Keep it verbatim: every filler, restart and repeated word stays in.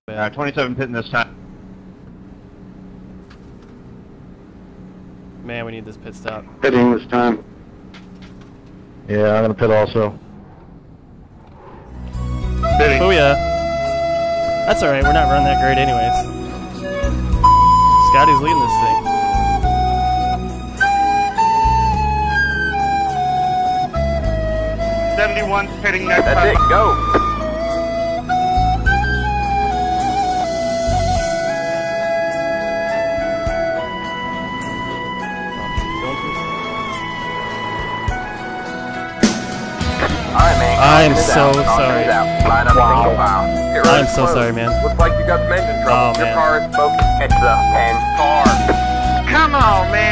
Uh, twenty-seven pitting this time. Man, we need this pit stop. Pitting this time. Yeah, I'm gonna pit also. Pitting. Oh yeah. That's alright, we're not running that great anyways. Scotty's leading this thing. seventy-one's pitting next That's time. it, go! Alright, man. I'm Caution is so out. Caution sorry. is out. Line up Wow. single file. Get ready I'm to so close. sorry, man. Looks like you got some engine trouble. Oh, Your man. car is smoking. It's the pen car. Come on, man.